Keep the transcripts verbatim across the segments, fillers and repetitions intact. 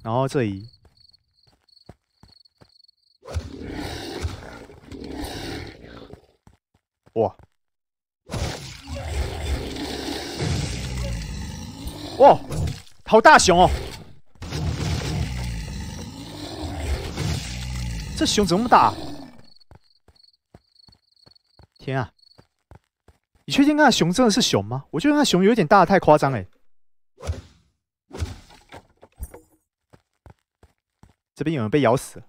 然后这里，哇，哇，好大熊哦！这熊怎么那么大？天啊！你确定那熊真的是熊吗？我觉得那熊有点大的太夸张哎。这边有人被咬死了。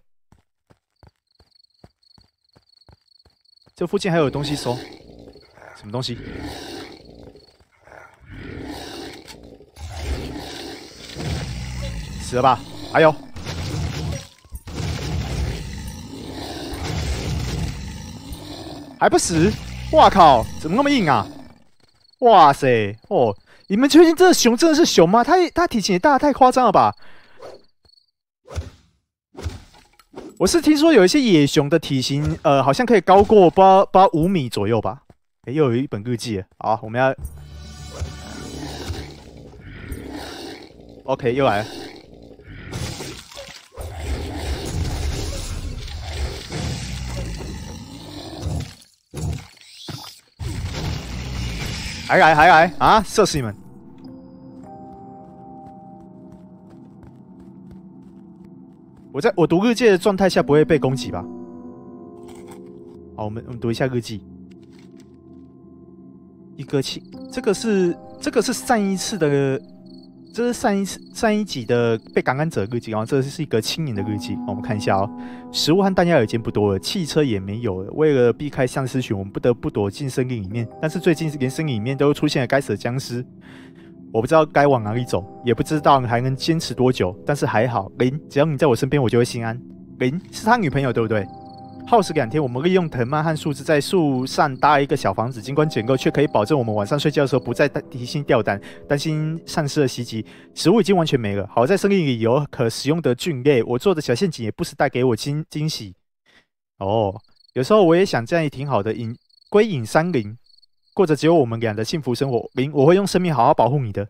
这附近还有东西收，什么东西？死了吧？还有。还不死？哇靠！怎么那么硬啊？哇塞！哦，你们确定这熊真的是熊吗？它它体型也大得太夸张了吧？我是听说有一些野熊的体型，呃，好像可以高过不知道不知道五米左右吧？哎，又有一本日记了。好，我们要 ，OK， 又来了。还来还来啊！射死你们！我在我读日记的状态下不会被攻击吧？好，我们我们读一下日记。一个青，这个是这个是上一次的，这是上一次上一集的被感染者日记，然后这是一个青年的日记。我们看一下哦，食物和弹药已经不多了，汽车也没有了。为了避开丧尸群，我们不得不躲进森林里面。但是最近连森林里面都出现了该死的僵尸，我不知道该往哪里走，也不知道还能坚持多久。但是还好，林，只要你在我身边，我就会心安。林是他女朋友对不对？耗时两天，我们利用藤蔓和树枝在树上搭一个小房子，尽管简陋，却可以保证我们晚上睡觉的时候不再提心吊胆，担心丧尸的袭击。食物已经完全没了，好在森林里有可食用的菌类，我做的小陷阱也不时带给我惊惊喜。哦，有时候我也想这样也挺好的，隐归隐山林，过着只有我们俩的幸福生活。林，我会用生命好好保护你的。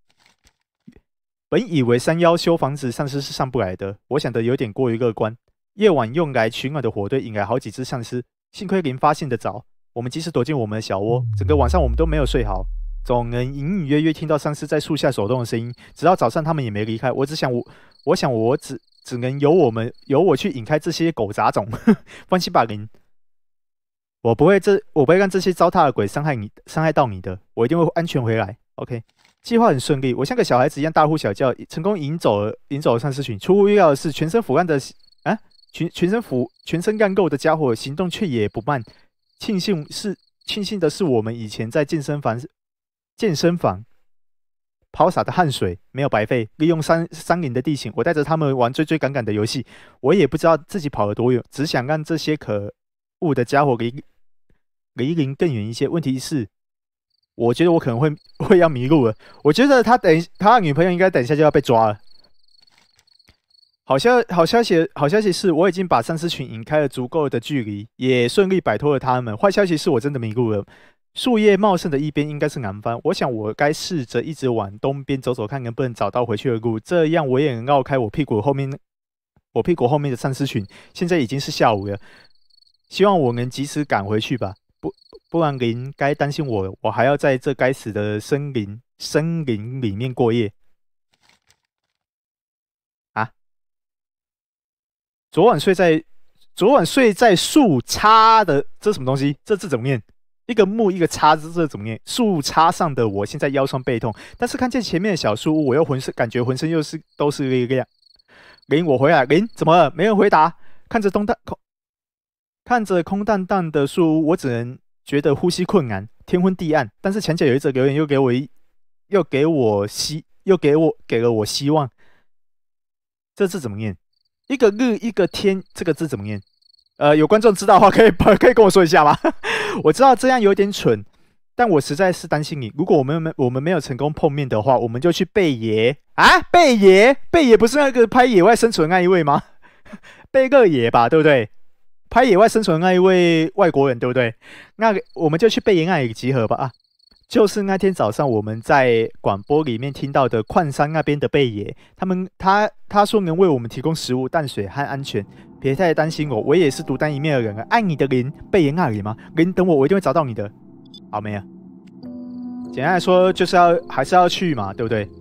本以为山腰修房子丧尸是上不来的，我想的有点过于乐观。夜晚用来取暖的火堆引来好几只丧尸，幸亏林发现得早，我们及时躲进我们的小窝。整个晚上我们都没有睡好，总能隐隐约约听到丧尸在树下走动的声音。直到早上他们也没离开，我只想我，我想我只只能由我们由我去引开这些狗杂种。放心吧，林，我不会这我不会让这些糟蹋的鬼伤害你伤害到你的，我一定会安全回来。OK。计划很顺利，我像个小孩子一样大呼小叫，成功引走了引走了丧尸群。出乎意料的是，全身腐烂的啊，全全身腐全身干垢的家伙行动却也不慢。庆幸是庆幸的是，我们以前在健身房健身房抛洒的汗水没有白费。利用山山林的地形，我带着他们玩追追赶赶的游戏。我也不知道自己跑了多远，只想让这些可恶的家伙离离林更远一些。问题是。我觉得我可能会会要迷路了。我觉得他等他的女朋友应该等一下就要被抓了。好消好消息好消息是我已经把丧尸群引开了足够的距离，也顺利摆脱了他们。坏消息是我真的迷路了。树叶茂盛的一边应该是南方，我想我该试着一直往东边走走看，能不能找到回去的路，这样我也能绕开我屁股后面我屁股后面的丧尸群。现在已经是下午了，希望我能及时赶回去吧。不然林该担心我了，我还要在这该死的森林森林里面过夜。啊！昨晚睡在昨晚睡在树杈的，这是什么东西？这字怎么念？一个木一个叉字，这怎么念？树杈上的我现在腰酸背痛，但是看见前面的小树屋，我又浑身感觉浑身又是都是力量。林，我回来。林，怎么了？没人回答。看着东淡空，看着空荡荡的树屋，我只能。觉得呼吸困难，天昏地暗，但是墙角有一则留言又给我一，又给我希，又给我给了我希望。这字怎么念？一个日一个天，这个字怎么念？呃，有观众知道的话，可以可以跟我说一下吗？我知道这样有点蠢，但我实在是担心你。如果我们没我们没有成功碰面的话，我们就去贝爷啊，贝爷，贝爷不是那个拍野外生存那一位吗？贝勒爷吧，对不对？拍野外生存的那一位外国人，对不对？那我们就去贝爷那里集合吧。啊， 就是那天早上我们在广播里面听到的矿山那边的贝爷，他们他他说能为我们提供食物、淡水和安全，别太担心我，我也是独当一面的人啊。爱你的林，贝爷那里吗？林，等我，我一定会找到你的。好，没了。简单来说，就是要还是要去嘛，对不对？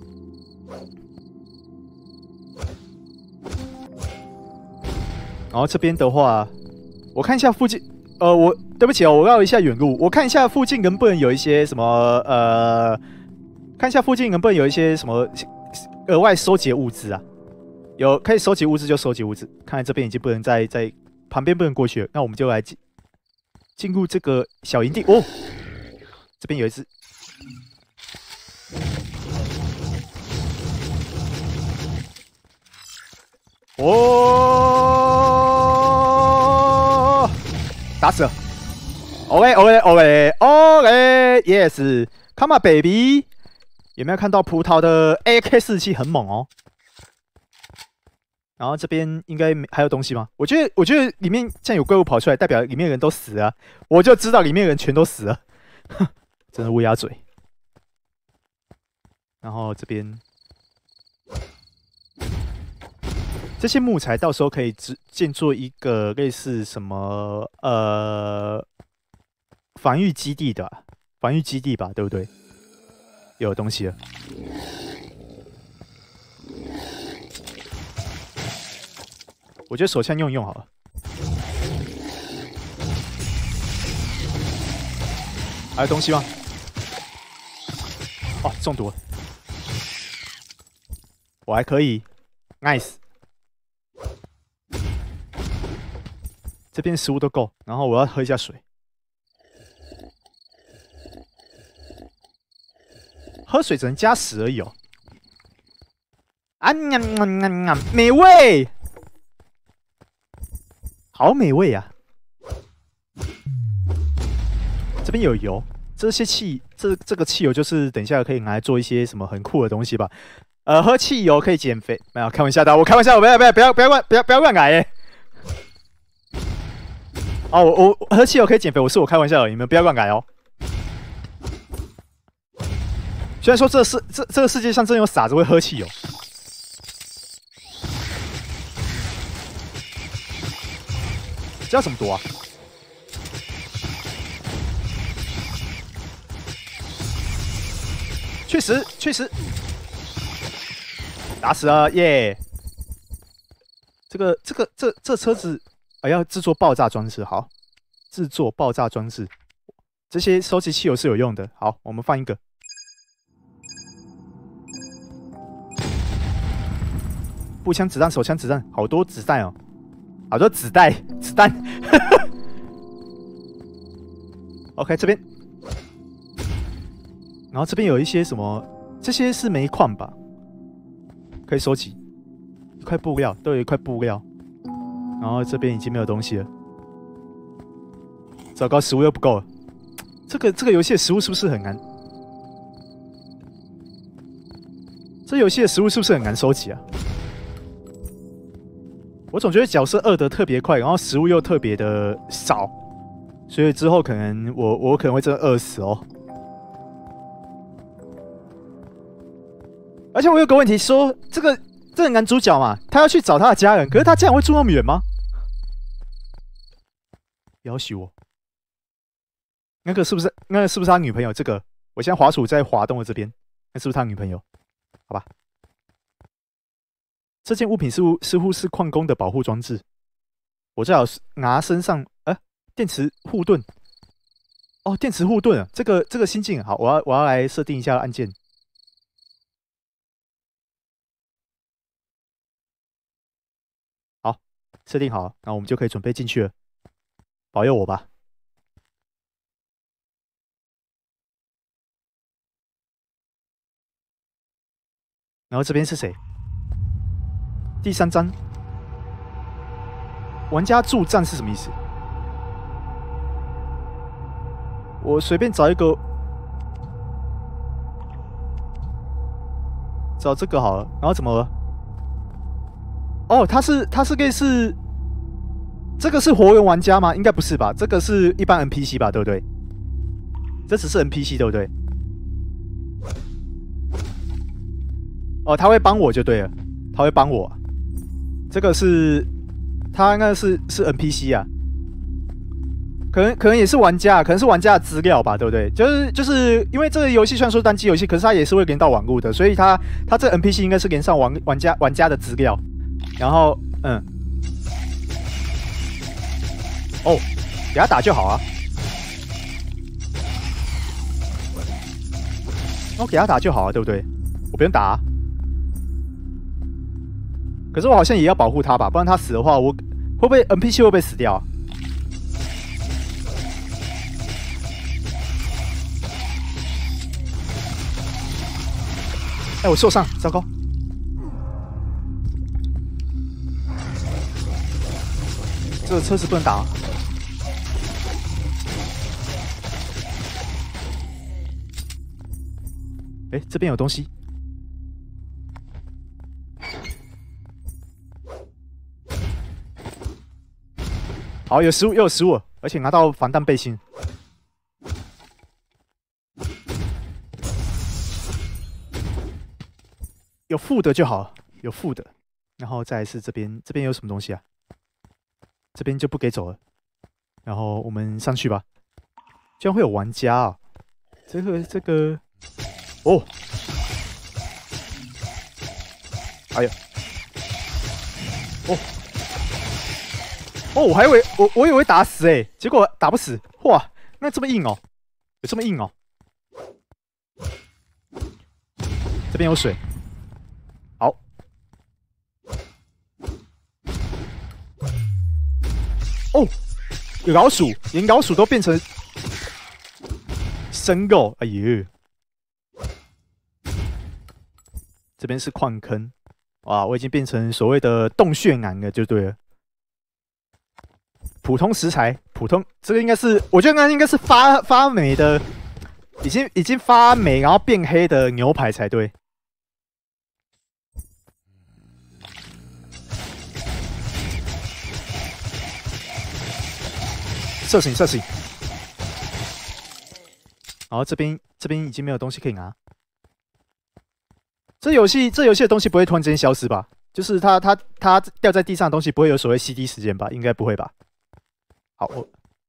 然后这边的话，我看一下附近，呃，我对不起哦，我绕一下远路，我看一下附近能不能有一些什么，呃，看一下附近能不能有一些什么额外收集的物资啊？有可以收集物资就收集物资。看来这边已经不能再在旁边不能过去了，那我们就来进进入这个小营地哦。这边有一只。哦，打死了 ！OK OK OK OK Yes Come on baby， 有没有看到葡萄的 A K 四十七很猛哦？然后这边应该还有东西吗？我觉得我觉得里面现在有怪物跑出来，代表里面的人都死了，我就知道里面的人全都死了，哼，真的乌鸦嘴。然后这边。这些木材到时候可以建做一个类似什么呃防御基地的、啊、防御基地吧，对不对？有东西了。我觉得手枪用一用好了。还有东西吗？哦，中毒了。我还可以 ，nice。这边食物都够，然后我要喝一下水。喝水只能加十而已哦。啊呀呀呀呀！美味，好美味啊！这边有油，这些汽这这个汽油就是等一下可以拿来做一些什么很酷的东西吧？呃，喝汽油可以减肥，没有开玩笑的，我开玩笑，不要不要不要不要乱不要不要乱来耶！哦，我我喝汽油可以减肥，我是我开玩笑的，你们不要乱改哦。虽然说这世这这个世界上真有傻子会喝汽油，这要怎么躲啊？确实确实，打死了耶！这个这个这这车子。啊，要制作爆炸装置，好，制作爆炸装置，这些收集汽油是有用的。好，我们放一个。步枪、子弹、手枪、子弹，好多子弹哦，好多子弹，子弹。OK， 这边，然后这边有一些什么，这些是煤矿吧？可以收集一块布料，都有一块布料。然后这边已经没有东西了，糟糕，食物又不够了。这个这个游戏的食物是不是很难？这游戏的食物是不是很难收集啊？我总觉得角色饿得特别快，然后食物又特别的少，所以之后可能我我可能会真的饿死哦。而且我有个问题说，这个这个男主角嘛，他要去找他的家人，可是他家人会住那么远吗？要挟我，那个是不是那个是不是他女朋友？这个我现在滑鼠在滑动的这边，那是不是他女朋友？好吧，这件物品似乎似乎是矿工的保护装置，我最好拿身上，呃，电池护盾。哦，电池护盾啊，这个这个新进好，我要我要来设定一下按键。好，设定好，那我们就可以准备进去了。保佑我吧！然后这边是谁？第三章，玩家助战是什么意思？我随便找一个，找这个好了。然后怎么了？哦，他是他是类似。这个是活人玩家吗？应该不是吧？这个是一般 N P C 吧，对不对？这只是 N P C 对不对？ 哦，他会帮我就对了，他会帮我、啊。这个是他那是是 N P C 啊，可能可能也是玩家，可能是玩家的资料吧，对不对？就是就是因为这个游戏虽然说单机游戏，可是它也是会连到网络的，所以它它这个 N P C 应该是连上玩玩家玩家的资料，然后嗯，哦，给他打就好啊。我给他打就好啊，对不对？我不用打、啊。可是我好像也要保护他吧，不然他死的话，我会不会 N P C 会不会死掉、啊？哎，我受伤，糟糕！这个车子不能打、啊。哎，这边有东西。好，有食物，又有食物，而且拿到防弹背心。有负的就好，有负的。然后再来是这边，这边有什么东西啊？这边就不给走了。然后我们上去吧。居然会有玩家啊！这个这个，哦，哎呀，哦。哦，我还以为我我以为打死哎、欸，结果打不死，哇，那这么硬哦，有这么硬哦。这边有水，好。哦，有老鼠，连老鼠都变成生肉，哎呦！这边是矿坑，哇，我已经变成所谓的洞穴男了，就对了。普通食材，普通，这个应该是，我觉得那应该是发发霉的，已经已经发霉然后变黑的牛排才对。射醒，射醒。然后这边这边已经没有东西可以拿。这游戏这游戏的东西不会突然之间消失吧？就是它它它掉在地上的东西不会有所谓 C D 时间吧？应该不会吧？好，我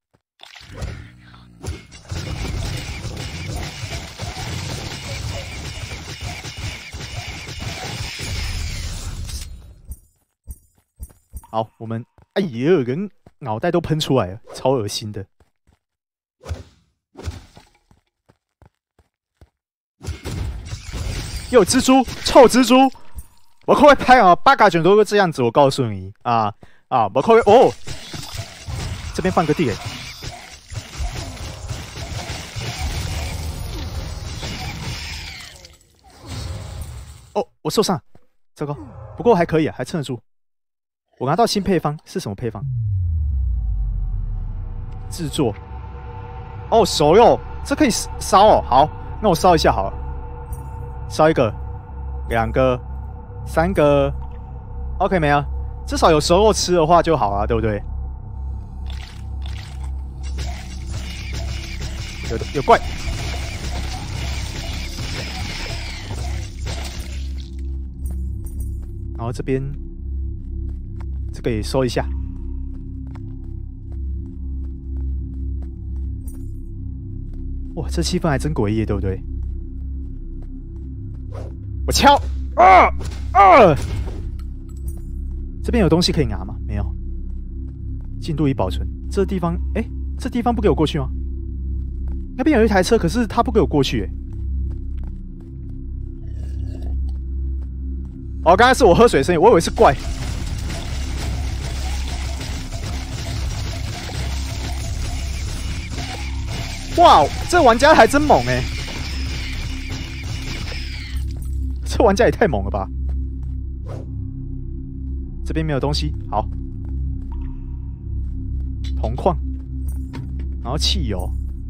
好，我们哎呦，人脑袋都喷出来了，超恶心的。又有蜘蛛，臭蜘蛛！我可会拍啊，八嘎卷都是这样子，我告诉你啊啊，我可会哦。这边放个地雷。哦，我受伤，糟糕，不过还可以啊，还撑得住。我拿到新配方是什么配方？制作。哦，熟肉，这可以烧哦。好，那我烧一下好了。烧一个，两个，三个 ，OK 没啊？至少有熟肉吃的话就好啊，对不对？有有怪，然后这边这个也收一下。哇，这气氛还真诡异，对不对？我敲，啊啊！这边有东西可以拿吗？没有。进度已保存。这地方，哎，这地方不给我过去吗？那边有一台车，可是他不给我过去、欸。哦，刚才是我喝水的声音，我以为是怪。哇，这玩家还真猛哎、欸！这玩家也太猛了吧！这边没有东西，好。铜矿，然后汽油。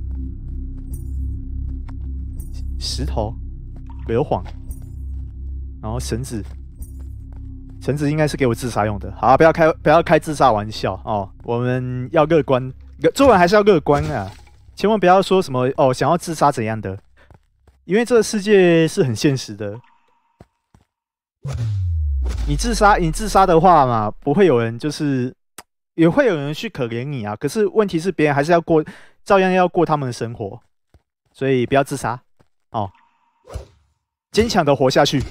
石头、硫磺，然后绳子，绳子应该是给我自杀用的。好，不要开不要开自杀玩笑哦，我们要乐观，做人还是要乐观啊，千万不要说什么哦想要自杀怎样的，因为这个世界是很现实的。 你自杀，你自杀的话嘛，不会有人就是也会有人去可怜你啊。可是问题是，别人还是要过，照样要过他们的生活，所以不要自杀哦，坚强的活下去。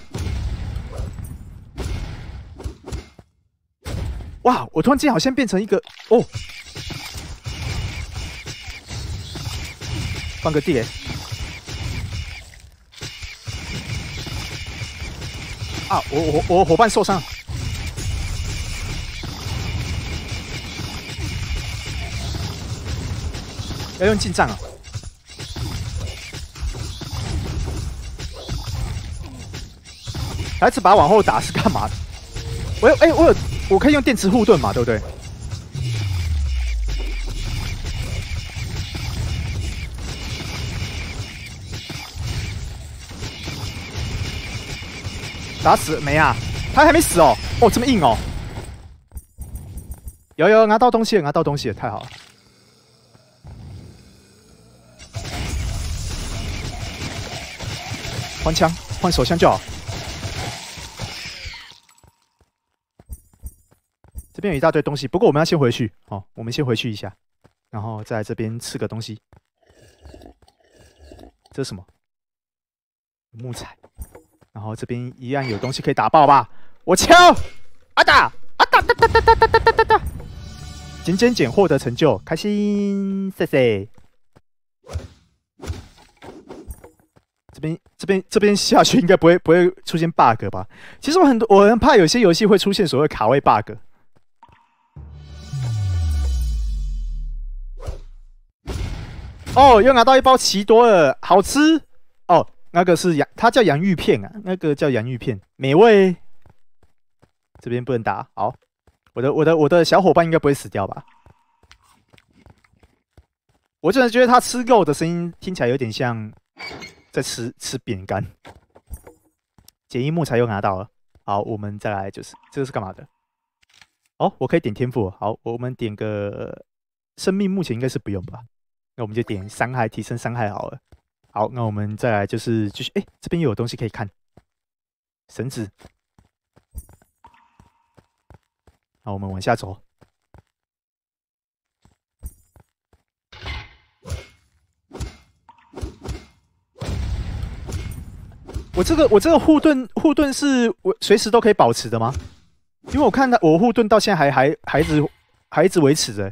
哇！我突然间好像变成一个哦，放个地雷啊！我我我伙伴受伤，要用近战啊！还是把它往后打是干嘛的？我有哎、欸，我有。我可以用电池护盾嘛，对不对？打死没啊？他还没死哦！哦，这么硬哦！有有拿到东西了，拿到东西了，太好了！换枪，换手枪就好。这边有一大堆东西，不过我们要先回去哦。我们先回去一下，然后在这边吃个东西。这是什么？木材。然后这边一样有东西可以打爆吧？我敲！啊打！啊打打打打打打打打打！捡捡捡，获得成就，开心！谢谢。这边这边这边下去应该不会不会出现 bug 吧？其实我很多我很怕有些游戏会出现所谓卡位 bug。哦，又拿到一包奇多了，好吃哦。那个是洋，它叫洋芋片啊，那个叫洋芋片，美味。这边不能打，好，我的我的我的小伙伴应该不会死掉吧？我真的觉得他吃肉的声音听起来有点像在吃吃饼干。简易木材又拿到了，好，我们再来就是这个是干嘛的？哦，我可以点天赋，好，我们点个生命，目前应该是不用吧？那我们就点伤害，提升伤害好了。好，那我们再来就是继续，哎，这边又有东西可以看，绳子。好，我们往下走。我这个我这个护盾护盾是我随时都可以保持的吗？因为我看到我护盾到现在还还还一直还一直维持着。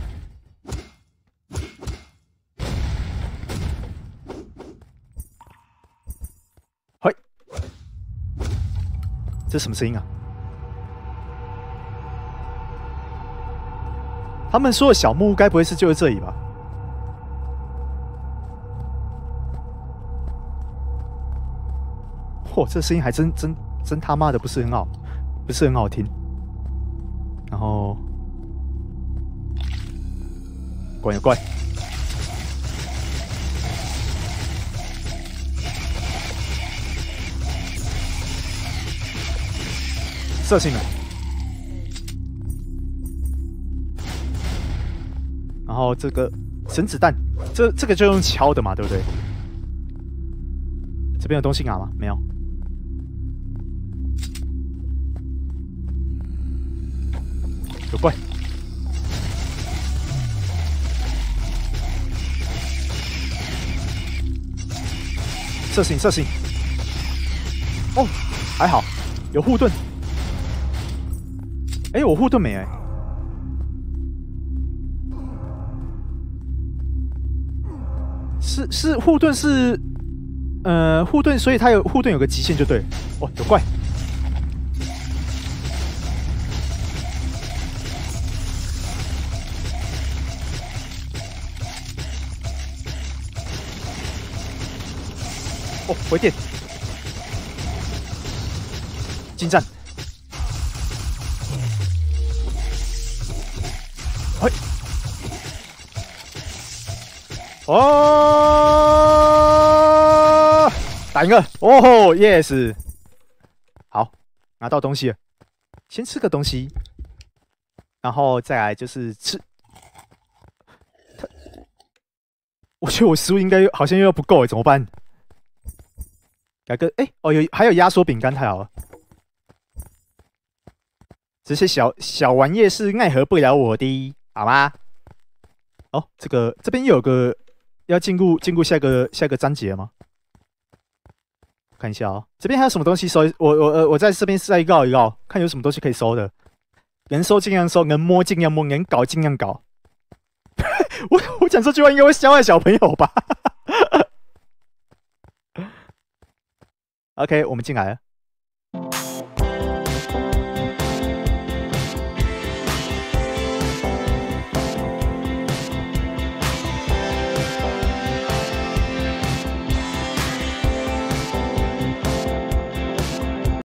嘿，这什么声音啊？他们说的小木屋该不会是就是这里吧？嚯，这声音还真真真他妈的不是很好，不是很好听。然后，怪有怪，射性了。然后这个神子弹，这这个就用敲的嘛，对不对？这边有东西拿吗？没有。有怪。射醒，射醒。哦，还好，有护盾。哎，我护盾没哎。是是护盾是，呃，护盾，所以它有护盾有个极限就对了。哦，有怪。哦，回电，近战，嘿，哦，打赢了，哦吼 ，yes， 好，拿到东西了，先吃个东西，然后再来就是吃。我觉得我食物应该好像又要不够哎，怎么办？改个哎、欸、哦有还有压缩饼干太好了， 这些小小玩意是奈何不了我的，好吗？哦，这个这边有个要进入进入下个下个章节吗？看一下哦，这边还有什么东西收？我我呃我在这边再绕一绕，看有什么东西可以收的。能收尽量收，能摸尽量摸，能搞尽量搞。我我讲这句话应该会伤害小朋友吧？OK， 我们进来了。